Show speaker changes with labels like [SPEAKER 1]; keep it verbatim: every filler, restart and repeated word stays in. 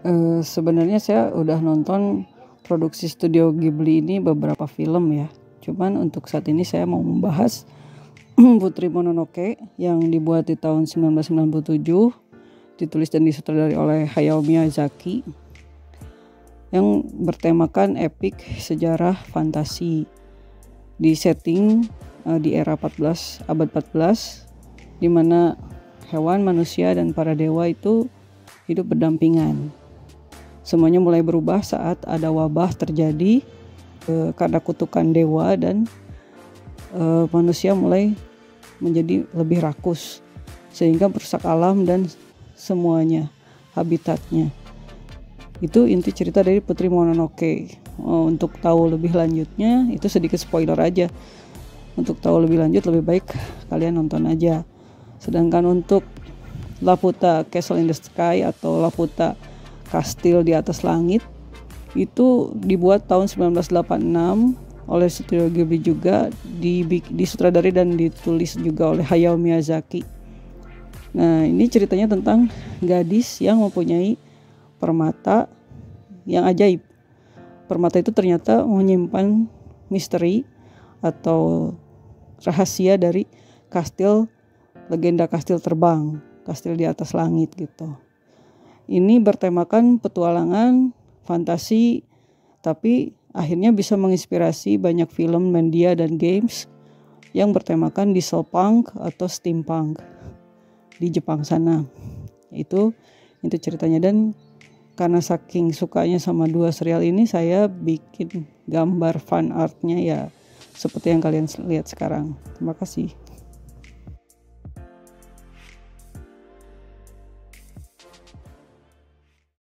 [SPEAKER 1] Eee, sebenarnya saya udah nonton produksi studio Ghibli ini beberapa film ya. Cuman untuk saat ini saya mau membahas Putri Mononoke yang dibuat di tahun sembilan belas sembilan puluh tujuh, ditulis dan disutradarai oleh Hayao Miyazaki, yang bertemakan epik sejarah fantasi di setting uh, di era empat belas abad empat belas, di mana hewan, manusia, dan para dewa itu hidup berdampingan. Semuanya mulai berubah saat ada wabah terjadi uh, karena kutukan dewa, dan uh, manusia mulai menjadi lebih rakus sehingga merusak alam dan semuanya, habitatnya. Itu inti cerita dari Putri Mononoke. Oh, untuk tahu lebih lanjutnya, itu sedikit spoiler aja. Untuk tahu lebih lanjut lebih baik kalian nonton aja. Sedangkan untuk Laputa Castle in the Sky atau Laputa Kastil di atas langit, itu dibuat tahun sembilan belas delapan puluh enam oleh studio Ghibli juga, disutradari dan ditulis juga oleh Hayao Miyazaki. Nah, ini ceritanya tentang gadis yang mempunyai permata yang ajaib. Permata itu ternyata menyimpan misteri atau rahasia dari kastil, legenda kastil terbang, kastil di atas langit gitu. Ini bertemakan petualangan, fantasi, tapi akhirnya bisa menginspirasi banyak film, media, dan games yang bertemakan dieselpunk atau steampunk di Jepang sana. Itu itu ceritanya, dan karena saking sukanya sama dua serial ini, saya bikin gambar fan artnya ya seperti yang kalian lihat sekarang. Terima kasih.